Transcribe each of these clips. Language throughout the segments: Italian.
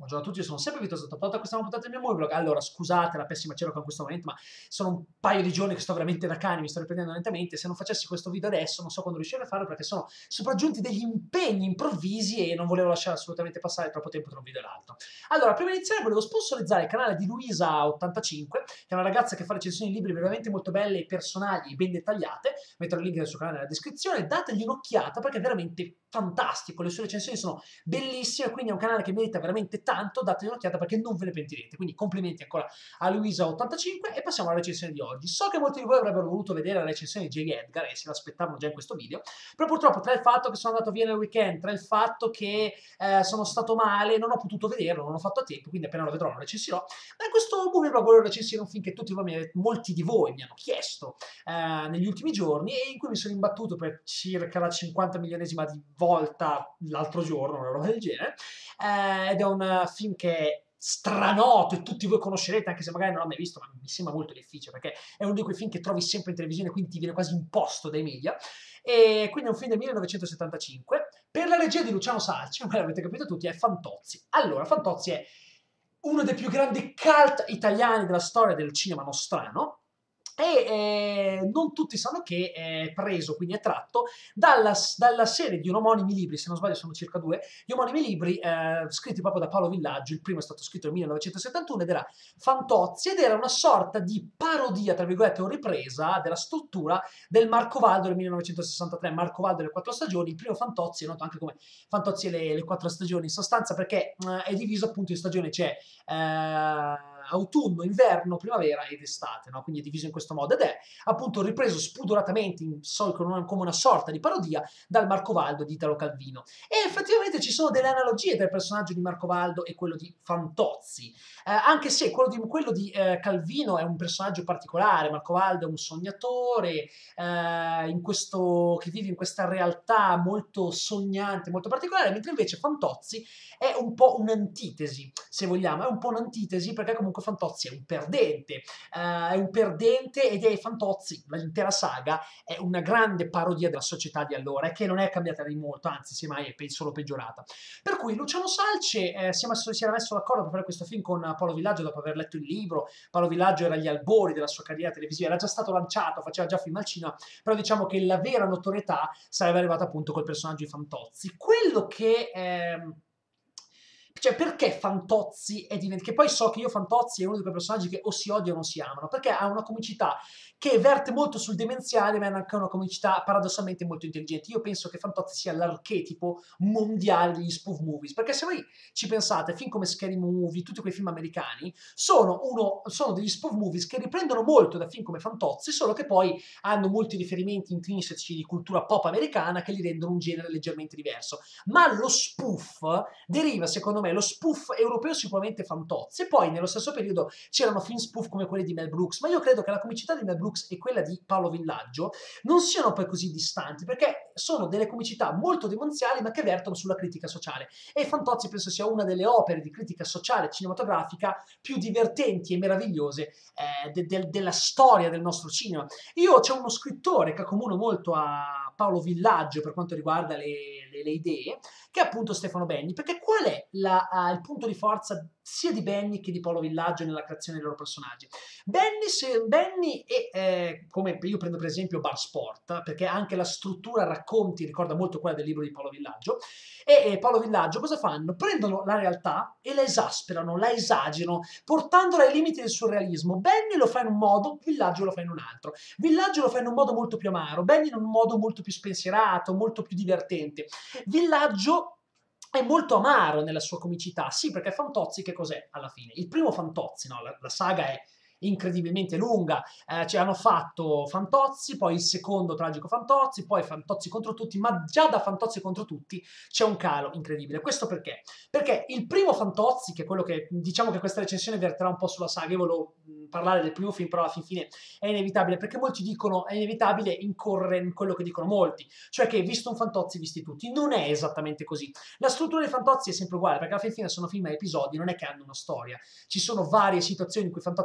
Buongiorno a tutti, io sono sempre Vito Sottoporta, questa è una puntata del mio movie vlog. Allora, scusate la pessima cielo in questo momento, ma sono un paio di giorni che sto veramente da cani, mi sto riprendendo lentamente. Se non facessi questo video adesso, non so quando riuscirò a farlo, perché sono sopraggiunti degli impegni improvvisi e non volevo lasciare assolutamente passare troppo tempo tra un video e l'altro. Allora, prima di iniziare volevo sponsorizzare il canale di Luisa85, che è una ragazza che fa recensioni di libri veramente molto belle, personali e ben dettagliate. Metterò il link del suo canale nella descrizione, dategli un'occhiata perché è veramente fantastico, le sue recensioni sono bellissime, quindi è un canale che merita veramente tanto, dategli un'occhiata perché non ve ne pentirete. Quindi complimenti ancora a Luisa85 e passiamo alla recensione di oggi. So che molti di voi avrebbero voluto vedere la recensione di J. Edgar e se l'aspettavano già in questo video, però purtroppo tra il fatto che sono andato via nel weekend, tra il fatto che sono stato male, non ho potuto vederlo, non ho fatto a tempo, quindi appena lo vedrò lo recensirò. Ma in questo movie vlog volevo recensire un film che molti di voi mi hanno chiesto negli ultimi giorni e in cui mi sono imbattuto per circa la 50 milionesima di volta l'altro giorno, una roba del genere, ed è un film che è stranoto e tutti voi conoscerete, anche se magari non l'ho mai visto, ma mi sembra molto difficile perché è uno di quei film che trovi sempre in televisione, quindi ti viene quasi imposto dai media. E quindi è un film del 1975 per la regia di Luciano Salci, come l'avete capito tutti, è Fantozzi. Allora, Fantozzi è uno dei più grandi cult italiani della storia del cinema nostrano e non tutti sanno che è preso, quindi è tratto dalla serie di omonimi libri, se non sbaglio sono circa due, di omonimi libri scritti proprio da Paolo Villaggio. Il primo è stato scritto nel 1971 ed era Fantozzi ed era una sorta di parodia, tra virgolette, o ripresa della struttura del Marcovaldo del 1963, Marcovaldo delle quattro stagioni. Il primo Fantozzi è noto anche come Fantozzi e le quattro stagioni, in sostanza perché è diviso appunto in stagioni, c'è autunno, inverno, primavera ed estate, no? Quindi è diviso in questo modo ed è appunto ripreso spudoratamente come una sorta di parodia dal Marcovaldo di Italo Calvino. E effettivamente ci sono delle analogie tra il personaggio di Marcovaldo e quello di Fantozzi, anche se quello di Calvino è un personaggio particolare. Marcovaldo è un sognatore che vive in questa realtà molto sognante, molto particolare, mentre invece Fantozzi è un po' un'antitesi, se vogliamo, è un po' un'antitesi perché comunque Fantozzi è un perdente ed è Fantozzi, l'intera saga, è una grande parodia della società di allora e che non è cambiata di molto, anzi semmai è solo peggiorata. Per cui Luciano Salce si era messo d'accordo per fare questo film con Paolo Villaggio dopo aver letto il libro. Paolo Villaggio era agli albori della sua carriera televisiva, era già stato lanciato, faceva già film al cinema, però diciamo che la vera notorietà sarebbe arrivata appunto col personaggio di Fantozzi. Quello che cioè, perché Fantozzi è diventato... Che poi so che io Fantozzi è uno di quei personaggi che o si odiano o si amano, perché ha una comicità che verte molto sul demenziale, ma è anche una comicità paradossalmente molto intelligente. Io penso che Fantozzi sia l'archetipo mondiale degli spoof movies, perché se voi ci pensate, film come Scary Movie, tutti quei film americani, sono degli spoof movies che riprendono molto da film come Fantozzi, solo che poi hanno molti riferimenti intrinseci di cultura pop americana che li rendono un genere leggermente diverso. Ma lo spoof deriva, secondo me, lo spoof europeo sicuramente Fantozzi, e poi nello stesso periodo c'erano film spoof come quelli di Mel Brooks, ma io credo che la comicità di Mel Brooks e quella di Paolo Villaggio non siano poi così distanti, perché sono delle comicità molto demenziali ma che vertono sulla critica sociale, e Fantozzi penso sia una delle opere di critica sociale cinematografica più divertenti e meravigliose della storia del nostro cinema. C'è uno scrittore che accomuna molto a Paolo Villaggio per quanto riguarda le idee, che è appunto Stefano Benni, perché qual è il punto di forza sia di Benni che di Paolo Villaggio nella creazione dei loro personaggi? Benni è, come io prendo per esempio Bar Sport, perché anche la struttura racconti ricorda molto quella del libro di Paolo Villaggio, e Paolo Villaggio cosa fanno? Prendono la realtà e la esasperano, la esagerano, portandola ai limiti del surrealismo. Benni lo fa in un modo, Villaggio lo fa in un altro. Villaggio lo fa in un modo molto più amaro, Benni in un modo molto più spensierato, molto più divertente. Villaggio è molto amaro nella sua comicità, sì, perché Fantozzi che cos'è alla fine? Il primo Fantozzi, no? La saga è incredibilmente lunga, ci hanno fatto Fantozzi, poi il secondo Tragico Fantozzi, poi Fantozzi contro tutti, ma già da Fantozzi contro tutti c'è un calo incredibile. Questo perché? Perché il primo Fantozzi, che è quello che diciamo che questa recensione verterà un po' sulla saga, io volevo parlare del primo film, però alla fine è inevitabile, perché molti dicono è inevitabile incorrere in quello che dicono molti, cioè che visto un Fantozzi visti tutti. Non è esattamente così. La struttura dei Fantozzi è sempre uguale, perché alla fine sono film a episodi, non è che hanno una storia. Ci sono varie situazioni in cui Fantozzi è calato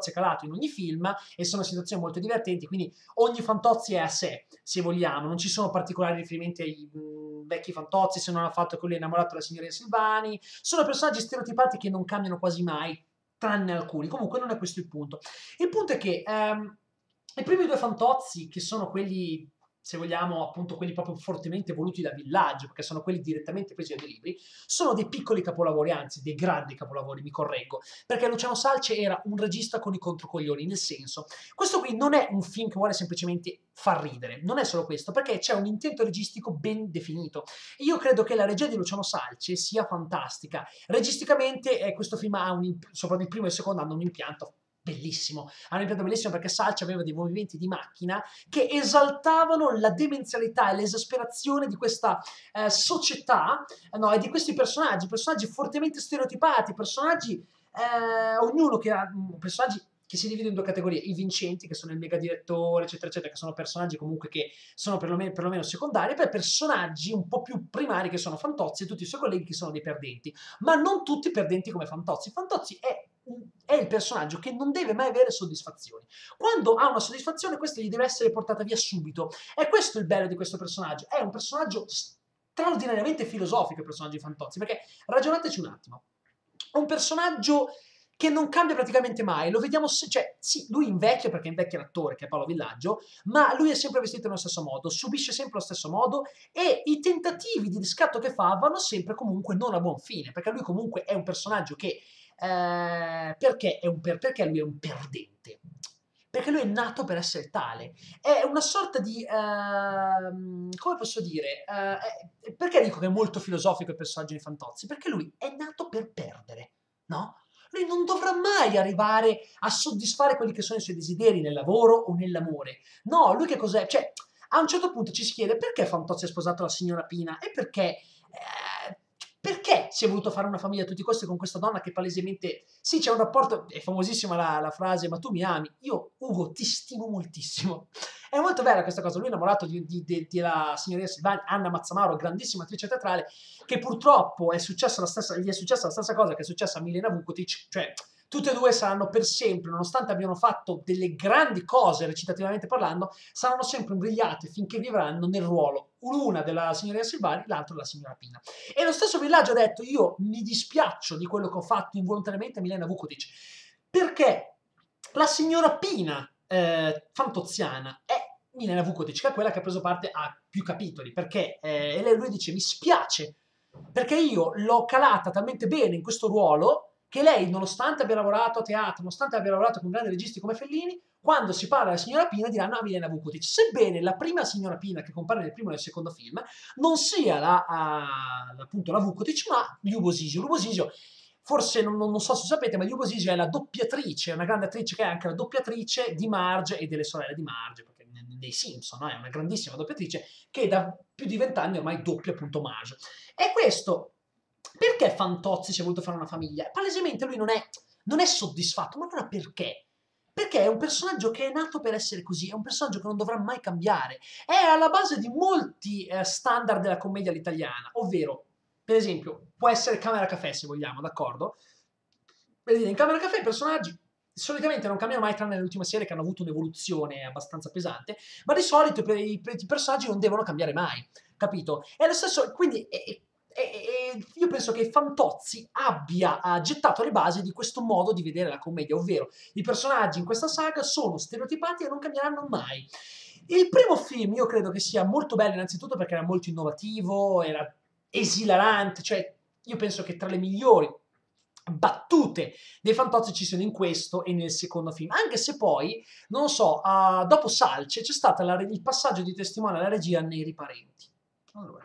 in ogni film e sono situazioni molto divertenti, quindi ogni Fantozzi è a sé, se vogliamo, non ci sono particolari riferimenti ai vecchi Fantozzi, se non ha fatto quello innamorato della signorina Silvani, sono personaggi stereotipati che non cambiano quasi mai, tranne alcuni. Comunque non è questo il punto. Il punto è che i primi due Fantozzi, che sono quelli, se vogliamo, appunto quelli proprio fortemente voluti da Villaggio, perché sono quelli direttamente presi dai libri, sono dei piccoli capolavori, anzi dei grandi capolavori, mi correggo, perché Luciano Salce era un regista con i controcoglioni, nel senso, questo qui non è un film che vuole semplicemente far ridere, non è solo questo, perché c'è un intento registico ben definito. E io credo che la regia di Luciano Salce sia fantastica. Registicamente questo film ha soprattutto il primo e il secondo hanno un impianto bellissimo, hanno un impianto bellissimo perché Salce aveva dei movimenti di macchina che esaltavano la demenzialità e l'esasperazione di questa società, no, e di questi personaggi fortemente stereotipati, personaggi ognuno che ha personaggi che si dividono in due categorie, i vincenti che sono il mega direttore eccetera eccetera, che sono personaggi comunque che sono perlomeno secondari, e poi personaggi un po' più primari che sono Fantozzi e tutti i suoi colleghi che sono dei perdenti, ma non tutti perdenti come Fantozzi. Fantozzi è il personaggio che non deve mai avere soddisfazioni. Quando ha una soddisfazione, questa gli deve essere portata via subito. E questo è il bello di questo personaggio. È un personaggio straordinariamente filosofico, il personaggio di Fantozzi, perché ragionateci un attimo. È un personaggio che non cambia praticamente mai, lo vediamo, cioè sì, lui invecchia perché invecchia l'attore che è Paolo Villaggio, ma lui è sempre vestito nello stesso modo, subisce sempre lo stesso modo e i tentativi di riscatto che fa vanno sempre comunque non a buon fine, perché lui comunque è un personaggio che perché lui è un perdente? Perché lui è nato per essere tale. È una sorta di, come posso dire, perché dico che è molto filosofico il personaggio di Fantozzi? Perché lui è nato per perdere, no? Lui non dovrà mai arrivare a soddisfare quelli che sono i suoi desideri nel lavoro o nell'amore. No, lui che cos'è? Cioè, a un certo punto ci si chiede perché Fantozzi ha sposato la signora Pina e perché si è voluto fare una famiglia a tutti i costi con questa donna che palesemente, sì, c'è un rapporto, è famosissima la frase, ma tu mi ami, io Ugo ti stimo moltissimo. È molto bella questa cosa, lui è innamorato della signorina Silvani, Anna Mazzamaro, grandissima attrice teatrale, che purtroppo gli è successa la stessa cosa che è successa a Milena Vukotic, cioè tutte e due saranno per sempre, nonostante abbiano fatto delle grandi cose recitativamente parlando, saranno sempre imbrigliate finché vivranno nel ruolo, l'una della signorina Silvani, l'altra della signora Pina. E lo stesso Villaggio ha detto, io mi dispiaccio di quello che ho fatto involontariamente a Milena Vukotic, perché la signora Pina fantoziana è Milena Vukotic, che è quella che ha preso parte a più capitoli, perché lui dice mi spiace, perché io l'ho calata talmente bene in questo ruolo che lei, nonostante abbia lavorato a teatro, nonostante abbia lavorato con grandi registi come Fellini, quando si parla della signora Pina diranno a Milena Vukotic, sebbene la prima signora Pina che compare nel primo e nel secondo film non sia appunto la Vukotic, ma Liubo Sisio. Liubo Sisio, forse non so se sapete, ma Liubo Sisio è la doppiatrice, è una grande attrice che è anche la doppiatrice di Marge e delle sorelle di Marge, perché nei Simpson, no? È una grandissima doppiatrice che da più di 20 anni ormai doppia appunto Marge. E questo, perché Fantozzi si è voluto fare una famiglia? Palesemente lui non è soddisfatto, ma allora perché? Perché è un personaggio che è nato per essere così, è un personaggio che non dovrà mai cambiare, è alla base di molti standard della commedia all'italiana, ovvero, per esempio, può essere Camera Café se vogliamo, d'accordo? Per dire, in Camera Café i personaggi solitamente non cambiano mai tranne nell'ultima serie che hanno avuto un'evoluzione abbastanza pesante, ma di solito i personaggi non devono cambiare mai, capito? È lo stesso, quindi io penso che Fantozzi abbia gettato le basi di questo modo di vedere la commedia, ovvero i personaggi in questa saga sono stereotipati e non cambieranno mai. Il primo film io credo che sia molto bello innanzitutto perché era molto innovativo, era esilarante, cioè io penso che tra le migliori battute dei Fantozzi ci siano in questo e nel secondo film, anche se poi, non lo so, dopo Salce c'è stato il passaggio di testimone alla regia nei Riparenti. Allora,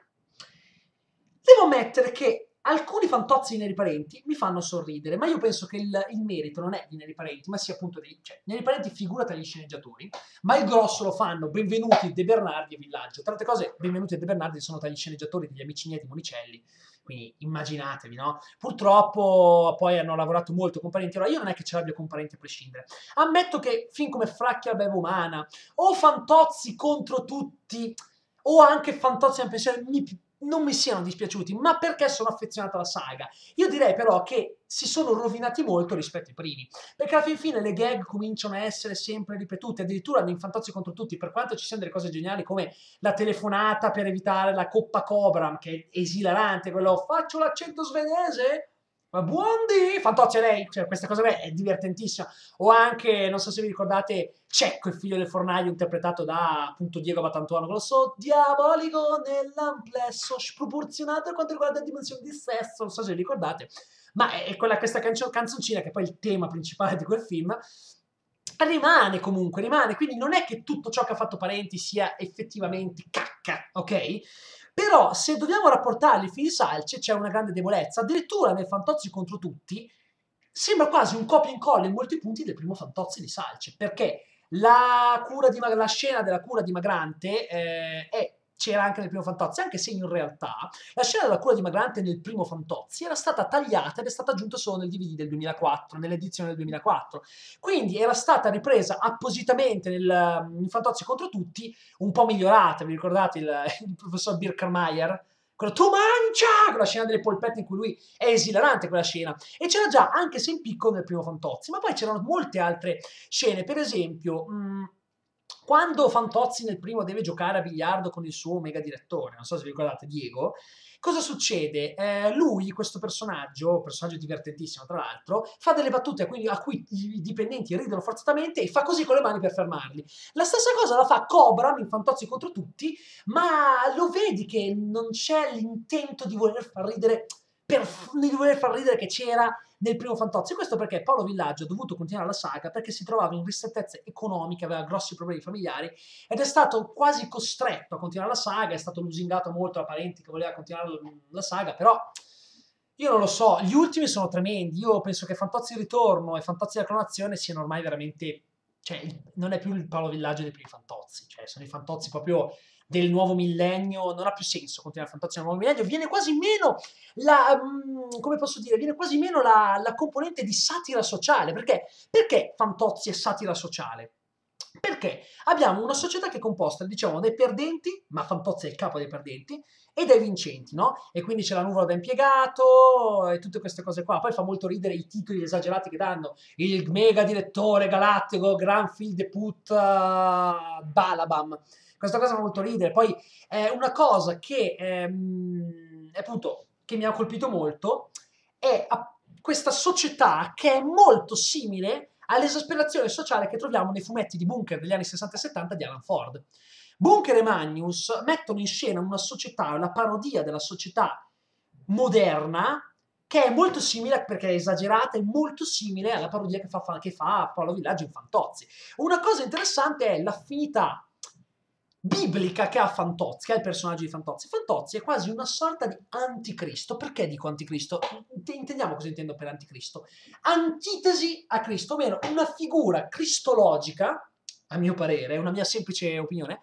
devo ammettere che alcuni Fantozzi nei Riparenti mi fanno sorridere, ma io penso che il merito non è di Neri Parenti, ma sia appunto cioè, Neri Parenti figurata gli sceneggiatori, ma il grosso lo fanno Benvenuti, De Bernardi e Villaggio. Tra altre cose, Benvenuti e De Bernardi sono tra gli sceneggiatori degli Amici miei di Monicelli, quindi immaginatevi, no? Purtroppo poi hanno lavorato molto con Parenti, allora io non è che ce l'abbia con Parenti a prescindere. Ammetto che film come Fracchia la beva umana, o Fantozzi contro tutti, o anche Fantozzi in pensione, non mi siano dispiaciuti, ma perché sono affezionato alla saga. Io direi però che si sono rovinati molto rispetto ai primi, perché alla fin fine le gag cominciano a essere sempre ripetute, addirittura in Fantozzi contro tutti, per quanto ci siano delle cose geniali come la telefonata per evitare la coppa Cobra, che è esilarante, quello faccio l'accento svedese? Ma buondì! Fantozzi a lei, cioè questa cosa è divertentissima. O anche, non so se vi ricordate, Cecco, il figlio del fornaio, interpretato da appunto Diego Batantuono, con lo so diabolico nell'amplesso, sproporzionato per quanto riguarda le dimensioni di sesso, non so se vi ricordate, ma è questa canzoncina che è poi il tema principale di quel film, rimane comunque, rimane, quindi non è che tutto ciò che ha fatto Parenti sia effettivamente cacca, ok? Però se dobbiamo rapportarli ai fili Salce c'è una grande debolezza, addirittura nel Fantozzi contro tutti sembra quasi un copia e incolla in molti punti del primo Fantozzi di Salce, perché la scena della cura dimagrante c'era anche nel primo Fantozzi, anche se in realtà la scena della cura dimagrante nel primo Fantozzi era stata tagliata ed è stata aggiunta solo nel DVD del 2004, nell'edizione del 2004. Quindi era stata ripresa appositamente in Fantozzi contro tutti, un po' migliorata, vi ricordate il professor Birkermeier? Quello tu mangia! Quella scena delle polpette in cui lui è esilarante quella scena. E c'era già, anche se in piccolo, nel primo Fantozzi, ma poi c'erano molte altre scene, per esempio, quando Fantozzi nel primo deve giocare a biliardo con il suo mega direttore, non so se vi ricordate, Diego, cosa succede? Lui, questo personaggio divertentissimo tra l'altro, fa delle battute a cui i dipendenti ridono forzatamente e fa così con le mani per fermarli. La stessa cosa la fa Cobra in Fantozzi contro tutti, ma lo vedi che non c'è l'intento di voler far ridere di voler far ridere che c'era nel primo Fantozzi. Questo perché Paolo Villaggio ha dovuto continuare la saga perché si trovava in ristrettezze economiche, aveva grossi problemi familiari ed è stato quasi costretto a continuare la saga, è stato lusingato molto da Parenti che voleva continuare la saga, però io non lo so, gli ultimi sono tremendi, io penso che Fantozzi Ritorno e Fantozzi la Clonazione siano ormai veramente, cioè non è più il Paolo Villaggio dei primi Fantozzi, cioè sono i Fantozzi proprio del nuovo millennio, non ha più senso continuare Fantozzi nel nuovo millennio, viene quasi meno come posso dire, viene quasi meno la componente di satira sociale, perché Fantozzi è satira sociale? Perché abbiamo una società che è composta, diciamo, dai perdenti, ma Fantozzi è il capo dei perdenti, e dai vincenti, no? E quindi c'è la nuvola da impiegato e tutte queste cose qua. Poi fa molto ridere i titoli esagerati che danno. Il mega direttore galattico, Granfield de Put Balabam. Questa cosa fa molto ridere. Poi una cosa che appunto che mi ha colpito molto è questa società che è molto simile all'esasperazione sociale che troviamo nei fumetti di Bunker degli anni 60 e 70 di Alan Ford. Bunker e Magnus mettono in scena una società, la parodia della società moderna, che è molto simile, perché è esagerata, è molto simile alla parodia che fa Paolo Villaggio in Fantozzi. Una cosa interessante è l'affinità biblica che ha Fantozzi, che è il personaggio di Fantozzi. Fantozzi è quasi una sorta di anticristo. Perché dico anticristo? Intendiamo cosa intendo per anticristo. Antitesi a Cristo, ovvero una figura cristologica, a mio parere, è una mia semplice opinione,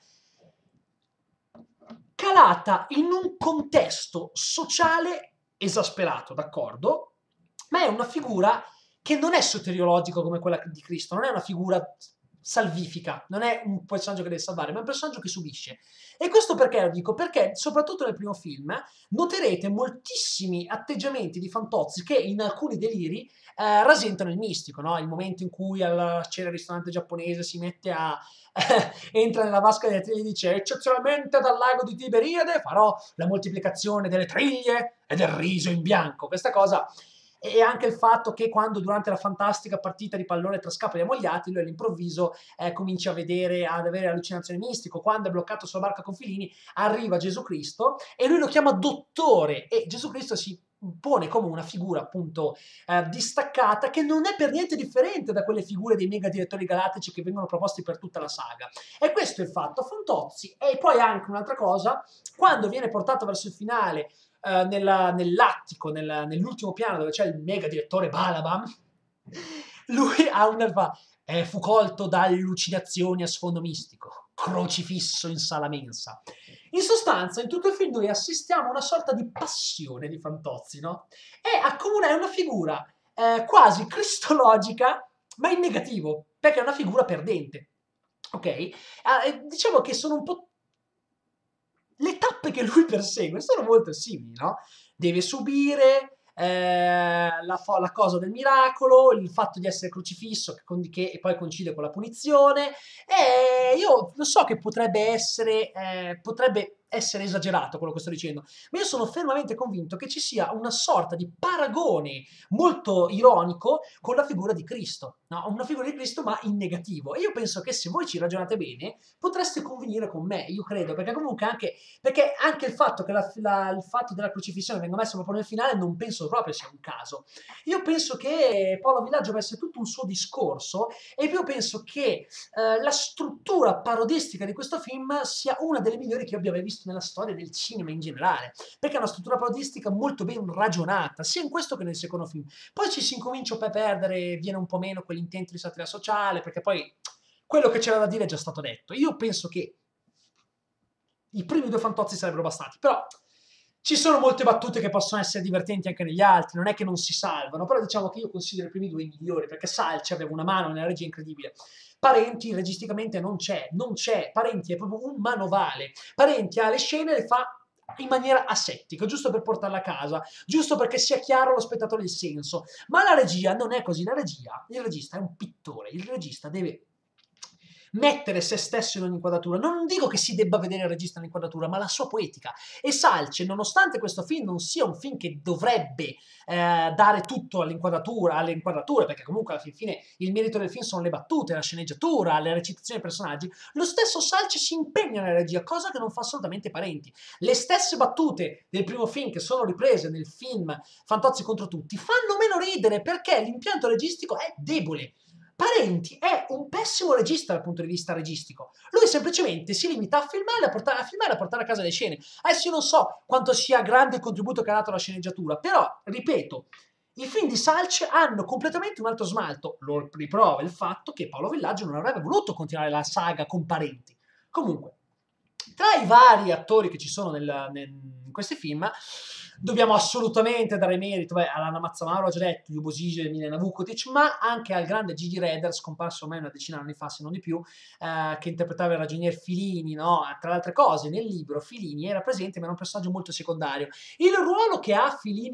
calata in un contesto sociale esasperato, d'accordo? Ma è una figura che non è soteriologico come quella di Cristo, non è una figura salvifica, non è un personaggio che deve salvare, ma è un personaggio che subisce. E questo perché lo dico? Perché soprattutto nel primo film noterete moltissimi atteggiamenti di Fantozzi che in alcuni deliri rasentano il mistico, no? Il momento in cui alla cena al ristorante giapponese si mette a entra nella vasca delle triglie e dice eccezionalmente dal lago di Tiberiade farò la moltiplicazione delle triglie e del riso in bianco. Questa cosa e anche il fatto che quando durante la fantastica partita di pallone tra Scapoli e Ammogliati lui all'improvviso comincia ad avere allucinazioni mistiche, quando è bloccato sulla barca con Filini arriva Gesù Cristo e lui lo chiama dottore e Gesù Cristo si pone come una figura appunto distaccata che non è per niente differente da quelle figure dei mega direttori galattici che vengono proposti per tutta la saga. E questo è il fatto. Fantozzi e poi anche un'altra cosa, quando viene portato verso il finale nell'attico, nell'ultimo piano dove c'è il mega direttore Balabam, lui fu colto da allucinazioni a sfondo mistico, crocifisso in sala mensa. In sostanza, in tutto il film noi assistiamo a una sorta di passione di Fantozzi, no? È una figura quasi cristologica, ma in negativo, perché è una figura perdente. Ok? Diciamo che sono un po' le tappe che lui persegue sono molto simili, no? Deve subire la cosa del miracolo, il fatto di essere crocifisso che poi coincide con la punizione, e io lo so che potrebbe essere esagerato quello che sto dicendo, ma io sono fermamente convinto che ci sia una sorta di paragone molto ironico con la figura di Cristo, no? Una figura di Cristo ma in negativo, e io penso che se voi ci ragionate bene potreste convenire con me, io credo, perché comunque anche il fatto che il fatto della crocifissione venga messo proprio nel finale non penso proprio sia un caso. Io penso che Paolo Villaggio avesse tutto un suo discorso, e io penso che la struttura parodistica di questo film sia una delle migliori che io abbia mai visto nella storia del cinema in generale, perché è una struttura parodistica molto ben ragionata, sia in questo che nel secondo film. Poi ci si incomincia a perdere, viene un po' meno quell'intento di satira sociale, perché poi quello che c'era da dire è già stato detto. Io penso che i primi due Fantozzi sarebbero bastati, però ci sono molte battute che possono essere divertenti anche negli altri, non è che non si salvano, però diciamo che io considero i primi due i migliori, perché Salci aveva una mano nella regia incredibile. Parenti registicamente non c'è, Parenti è proprio un manovale, Parenti ha le scene, le fa in maniera asettica, giusto per portarla a casa, giusto perché sia chiaro allo spettatore il senso, ma la regia non è così, il regista è un pittore, il regista deve mettere se stesso in ogni inquadratura. Non dico che si debba vedere il regista nell'inquadratura, ma la sua poetica. E Salce, nonostante questo film non sia un film che dovrebbe dare tutto alle inquadrature, perché comunque alla fine il merito del film sono le battute, la sceneggiatura, le recitazioni dei personaggi, lo stesso Salce si impegna nella regia, cosa che non fa assolutamente Parenti. Le stesse battute del primo film che sono riprese nel film Fantozzi contro tutti fanno meno ridere perché l'impianto registico è debole. Parenti è un pessimo regista dal punto di vista registico. Lui semplicemente si limita a filmare, a portare a casa le scene. Adesso io non so quanto sia grande il contributo che ha dato la sceneggiatura, però, ripeto, i film di Salce hanno completamente un altro smalto. Lo riprova il fatto che Paolo Villaggio non avrebbe voluto continuare la saga con Parenti. Comunque, tra i vari attori che ci sono in questi film, dobbiamo assolutamente dare merito all'Anna Mazzamaro, ho già detto, Ljubo Zizek e Milena Vukotic, ma anche al grande Gigi Reder, scomparso ormai una decina di anni fa, se non di più, che interpretava il ragionier Filini, no? Tra le altre cose, nel libro Filini era presente, ma era un personaggio molto secondario. Il ruolo che ha Filini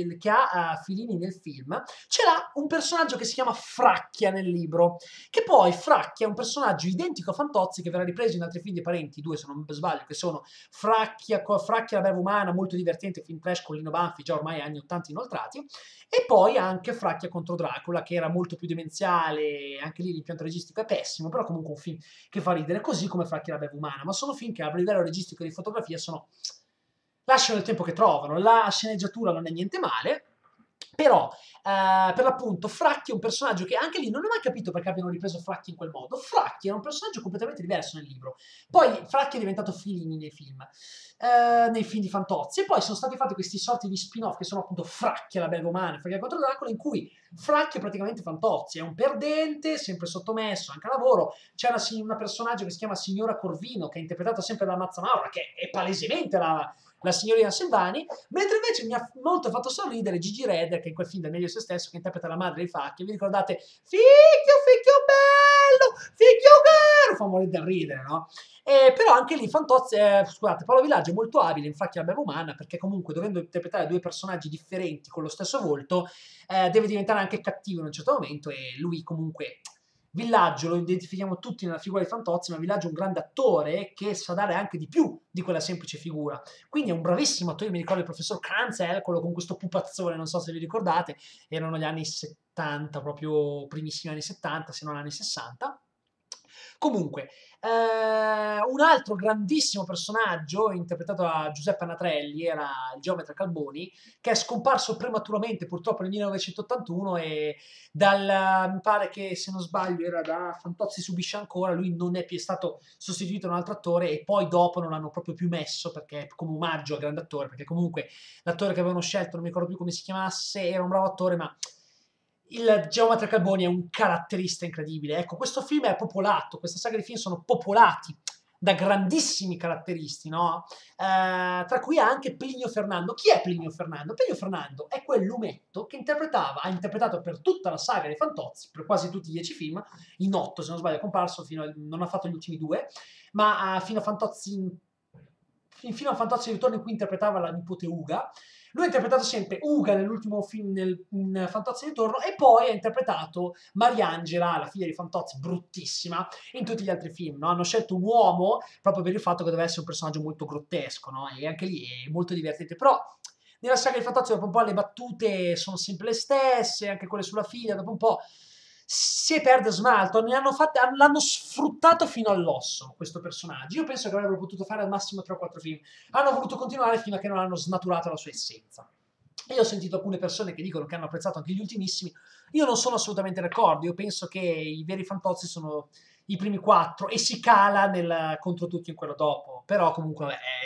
nel film ce l'ha un personaggio che si chiama Fracchia nel libro, che poi Fracchia è un personaggio identico a Fantozzi che verrà ripreso in altri film di Parenti, due se non sbaglio, che sono Fracchia la Beva Umana, molto divertente, film trash con Lino Banfi, già ormai anni 80 inoltrati, e poi anche Fracchia contro Dracula, che era molto più demenziale, anche lì l'impianto registico è pessimo, però comunque un film che fa ridere, così come Fracchia la Beva Umana, ma sono film che a livello registico e di fotografia lasciano il tempo che trovano, la sceneggiatura non è niente male, però per l'appunto Fracchi è un personaggio che anche lì non ho mai capito perché abbiano ripreso Fracchi in quel modo. Fracchi era un personaggio completamente diverso nel libro, poi Fracchi è diventato Filini nei film di Fantozzi, e poi sono stati fatti questi sorti di spin-off che sono appunto Fracchi la Belva Umana, Fracchi contro Dracula, in cui Fracchi è praticamente Fantozzi, è un perdente, sempre sottomesso anche a lavoro. C'è una personaggio che si chiama Signora Corvino, che è interpretata sempre da Mazzamaura, che è palesemente la signorina Silvani, mentre invece mi ha molto fatto sorridere Gigi Reder, che in quel film del Meglio se stesso, che interpreta la madre dei Facchi. Vi ricordate? Ficchio bello, ficchio caro, fa morire da ridere, no? Però anche lì Fantozzi, scusate, Paolo Villaggio è molto abile in Fracchia la Beva Umana, perché comunque dovendo interpretare due personaggi differenti con lo stesso volto, deve diventare anche cattivo in un certo momento, e lui comunque Villaggio lo identifichiamo tutti nella figura di Fantozzi, ma Villaggio è un grande attore che sa dare anche di più di quella semplice figura. Quindi è un bravissimo attore, mi ricordo il professor Kranzel, quello con questo pupazzone, non so se vi ricordate, erano gli anni 70, proprio primissimi anni 70, se non anni 60. Comunque, un altro grandissimo personaggio interpretato da Giuseppe Anatrelli era il geometra Calboni, che è scomparso prematuramente purtroppo nel 1981, e mi pare che, se non sbaglio, era da Fantozzi subisce ancora, lui non è più stato sostituito da un altro attore, e poi dopo non l'hanno proprio più messo, perché come omaggio al grande attore, perché comunque l'attore che avevano scelto, non mi ricordo più come si chiamasse, era un bravo attore, ma il geometra Calboni è un caratterista incredibile. Ecco, questo film è popolato, questa saga di film sono popolati da grandissimi caratteristi, no? Tra cui anche Plinio Fernando. Chi è Plinio Fernando? Plinio Fernando è quel lumetto che ha interpretato per tutta la saga di Fantozzi, per quasi tutti i 10 film, in 8 se non sbaglio, è comparso, non ha fatto gli ultimi 2, ma fino a Fantozzi in Final Fantasy Ritorno in cui interpretava la nipote Uga. Lui ha interpretato sempre Uga nell'ultimo film in Fantozzi Ritorno e poi ha interpretato Mariangela, la figlia di Fantozzi, bruttissima, in tutti gli altri film. No? Hanno scelto un uomo proprio per il fatto che doveva essere un personaggio molto grottesco, no? E anche lì è molto divertente. Però nella saga di Fantozzi dopo un po' le battute sono sempre le stesse, anche quelle sulla figlia, dopo un po' si perde smalto, l'hanno sfruttato fino all'osso questo personaggio. Io penso che avrebbero potuto fare al massimo 3 o 4 film. Hanno voluto continuare fino a che non hanno snaturato la sua essenza. Io ho sentito alcune persone che dicono che hanno apprezzato anche gli ultimissimi. Io non sono assolutamente d'accordo. Io penso che i veri Fantozzi sono i primi 4 e si cala nel contro tutti in quello dopo. Però comunque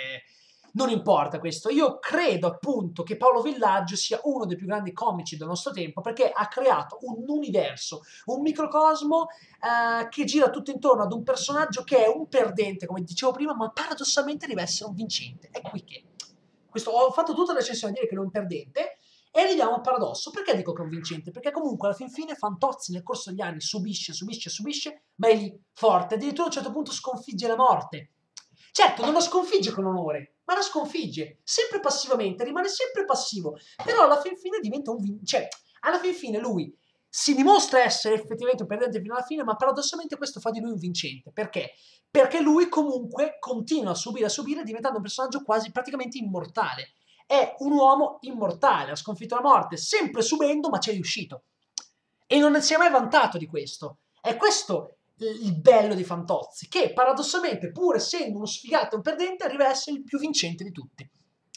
non importa questo. Io credo appunto che Paolo Villaggio sia uno dei più grandi comici del nostro tempo perché ha creato un universo, un microcosmo che gira tutto intorno ad un personaggio che è un perdente, come dicevo prima, ma paradossalmente deve essere un vincente. È qui che ho fatto tutta la recensione a dire che lui è un perdente e arriviamo al paradosso. Perché dico che è un vincente? Perché comunque alla fin fine Fantozzi nel corso degli anni subisce, ma è lì forte, addirittura a un certo punto sconfigge la morte. Certo, non la sconfigge con onore, ma la sconfigge sempre passivamente, rimane sempre passivo, però alla fin fine diventa un cioè, alla fin fine lui si dimostra essere effettivamente un perdente fino alla fine, ma paradossalmente questo fa di lui un vincente. Perché? Perché lui comunque continua a subire, diventando un personaggio quasi praticamente immortale. È un uomo immortale, ha sconfitto la morte, sempre subendo, ma ci è riuscito. E non si è mai vantato di questo. È questo il bello di Fantozzi, che paradossalmente, pur essendo uno sfigato e un perdente, arriva a essere il più vincente di tutti.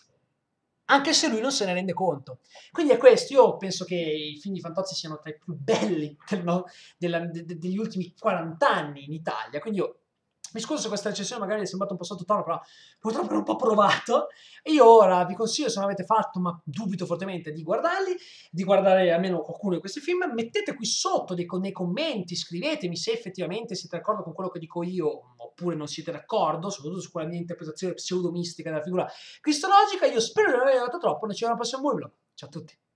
Anche se lui non se ne rende conto. Quindi è questo, io penso che i film di Fantozzi siano tra i più belli degli ultimi 40 anni in Italia, quindi io mi scuso se questa recensione magari è sembrata un po' sottotono, però purtroppo ero un po' provato. E io ora vi consiglio, se non avete fatto, ma dubito fortemente di guardarli, di guardare almeno qualcuno di questi film. Mettete qui sotto nei commenti, scrivetemi se effettivamente siete d'accordo con quello che dico io, oppure non siete d'accordo, soprattutto su quella mia interpretazione pseudomistica della figura cristologica. Io spero di non aver aiutato troppo, noi ci vediamo al prossimo vlog. Ciao a tutti.